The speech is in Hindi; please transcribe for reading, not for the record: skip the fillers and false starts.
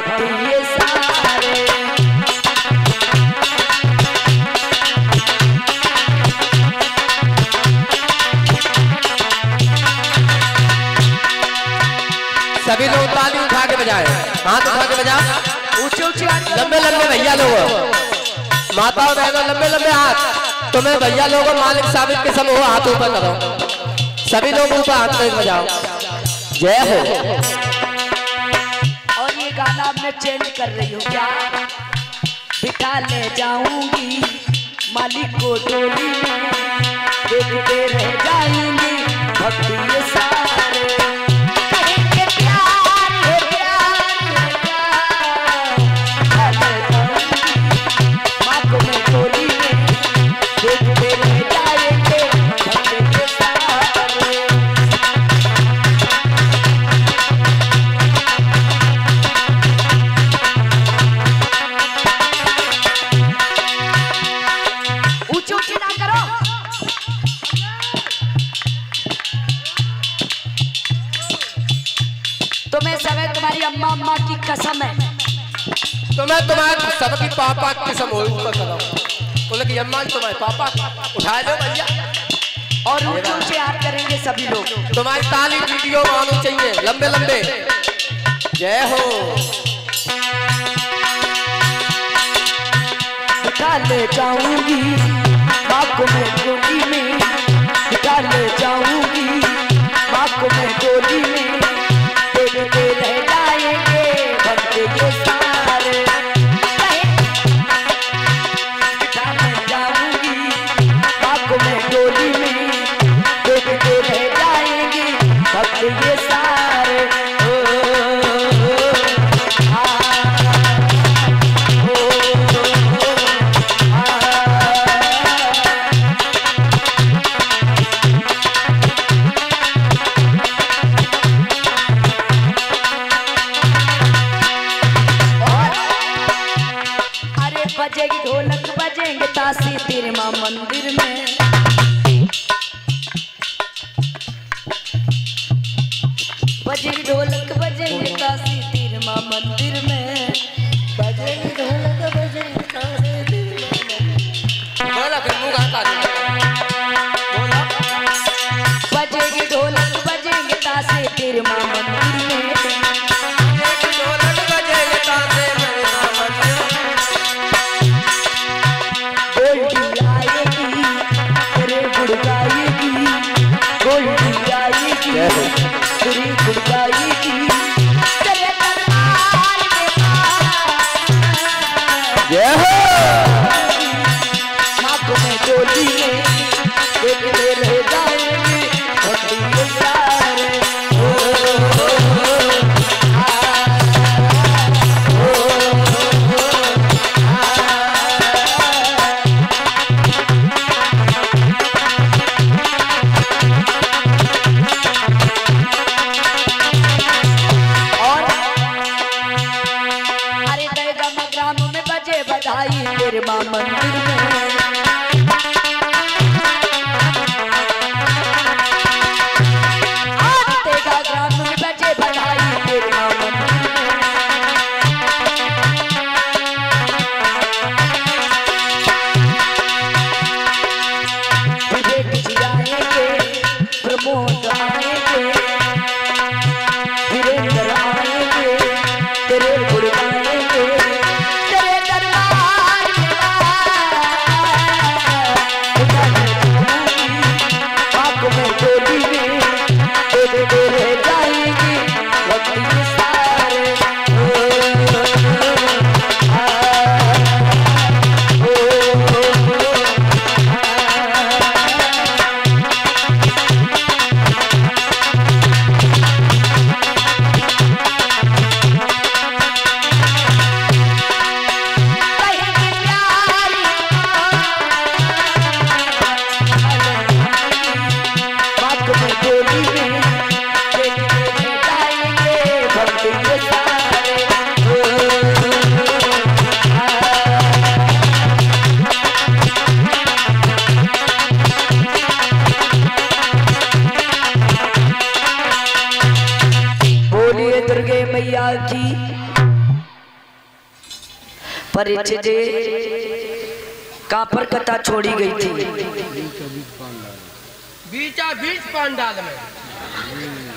भक्त ये सारे। सभी लोग ताली उठा के बजाए, हाथ उठा के बजा, ऊंचे ऊंचे लंबे लंबे भैया लोग, माता और बहनों लंबे लंबे हाथ। तुम्हें भैया लोगों मालिक साबित के सब हो, हाथ ऊपर करो, सभी लोग ऊपर हाथ करके बजाओ। जय हो। और ये गाना मैं चेंज कर रही हूँ क्या? बिठा ले जाऊंगी मालिक को डोली में, देखते रह जाएंगे भक्त ये सारे। कहेंगे प्यार है प्यार है प्यार, बिठा ले जाऊंगी माँ को मैं डोली में, देखते रह जाएंगे भक्त ये सारे। ऊंची ऊंची ना करो। तुम्हें समय तुम्हारी अम्मा अम्मा की कसम है, तुम्हें तुम्हारे सबकी पापा की कसम हो, ऊपर करो, बोले कि अम्मा तुम्हारे पापा उठा लो भैया। और ऊंचे ऊंचे हाथ करेंगे सभी लोग। तुम्हारी ताली वीडियो में आनी चाहिए, लंबे लंबे। जय हो। बिठा ले जाऊंगी माँ को मैं डोली में, बिठा ले जाऊंगी माँ को मैं डोली में, देखते रह जाएंगे भक्त ये सारे। बिठा ले जाऊंगी माँ को मैं डोली में, देखते रह जाएंगे भक्त ये सारे। बजेगी ढोलक बजेंगे ताशी तेरे माँ मंदिर में, बजेगी ढोलक बजेंगे ताशी तेरे माँ मंदिर में, बजेगी ढोलक बजेंगे ताशी तेरे माँ बजेगी ढोलक बजेंगे ताशी तेरे माँ मंदिर में। माँ को मैं डोली में, देखते रह जाएंगे भक्त ये सारे। तेरे माँ मंदिर में आज तेगा ग्राम में बजे बधाई तेरे माँ मंदिर में। विवेक जी आएंगे, प्रमोद आएंगे, वीरेंद्र आएंगे, तेरे गुरु आएंगे, तेरे दरबार में डोली में, देखते रह जाएंगे भक्त ये सारे। मैया की परीक्षित जी कहाँ पर कथा छोड़ी गई थी? बीचा बीच पांडाल में।